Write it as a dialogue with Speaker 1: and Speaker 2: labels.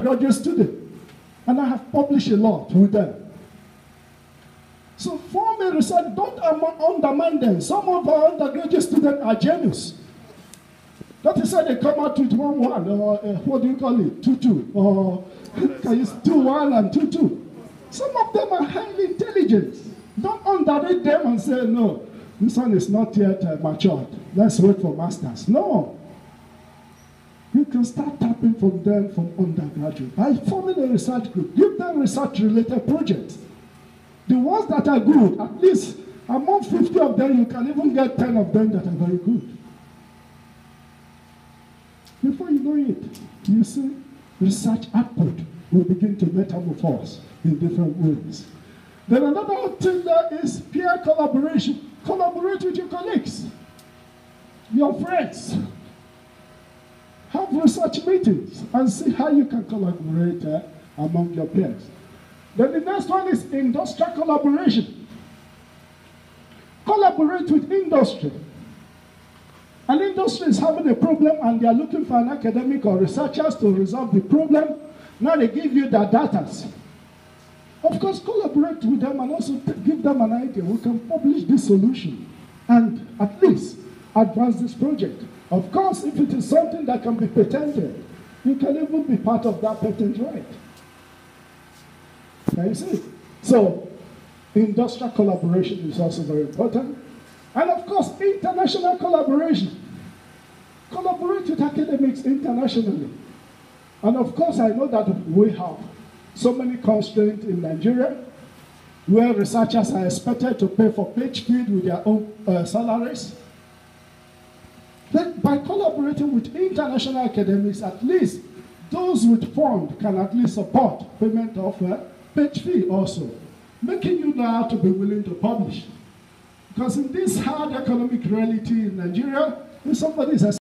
Speaker 1: undergraduate student, and I have published a lot with them. So form a research, don't undermine them. Some of our undergraduate students are genius. That is why they come out with 1-1, or what do you call it, 2-2, or can use 2-1 and 2-2. Some of them are highly intelligent. Don't underrate them and say, no, this one is not yet matured. Let's wait for masters. No. You can start tapping from them from undergraduate by forming a research group. Give them research-related projects. The ones that are good, at least among 50 of them, you can even get 10 of them that are very good. Before you know it, you see, research output will begin to metamorphose in different ways. Then another thing there is peer collaboration. Collaborate with your colleagues, your friends. Have research meetings and see how you can collaborate among your peers. Then the next one is industrial collaboration. Collaborate with industry. An industry is having a problem and they are looking for an academic or researchers to resolve the problem. Now they give you their data. Of course, collaborate with them and also give them an idea. We can publish this solution and at least advance this project. Of course, if it is something that can be patented, you can even be part of that patent right. Can you see? So, industrial collaboration is also very important. And of course, international collaboration. Collaborate with academics internationally. And of course, I know that we have so many constraints in Nigeria where researchers are expected to pay for PhD with their own salaries. Then by collaborating with international academics, at least those with funds can at least support payment of PhD also, making you know how to be willing to publish. Because in this hard economic reality in Nigeria, if somebody is